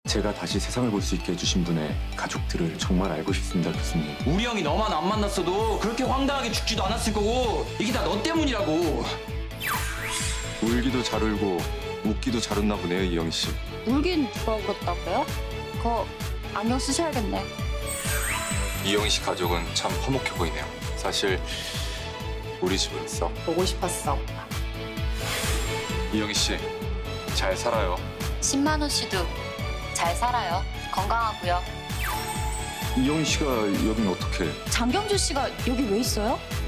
제가 다시 세상을 볼 수 있게 해주신 분의 가족들을 정말 알고 싶습니다, 교수님. 우리 형이 너만 안 만났어도 그렇게 황당하게 죽지도 않았을 거고 이게 다 너 때문이라고. 울기도 잘 울고 웃기도 잘 웃나 보네요, 이영희 씨. 울긴 누가 울었다고요? 그거 안경 쓰셔야겠네. 이영희 씨 가족은 참 화목해 보이네요. 사실 우리 집은 썩. 보고 싶었어. 이영희 씨, 잘 살아요. 신만호 씨도 잘 살아요. 건강하고요. 이영희 씨가 여긴 어떻게? 장경주 씨가 여기 왜 있어요?